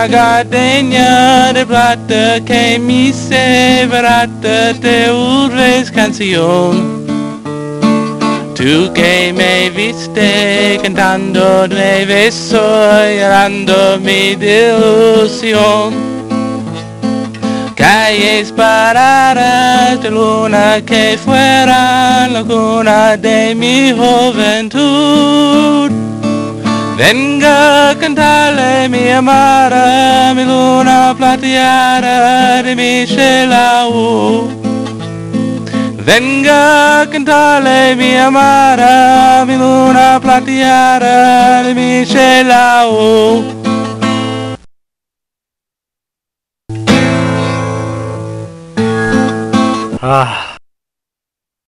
gardenia de plata que mi severata de urres canción. Tú que me viste cantando nueve soy llorando mi ilusión. Calles paradas de luna que fueran la cuna de mi juventud. Venga a cantarle mi amada, mi luna plateada de mi Shelahu. Venga a cantarle mi amada, mi luna plateada de mi Shelahu. Ah.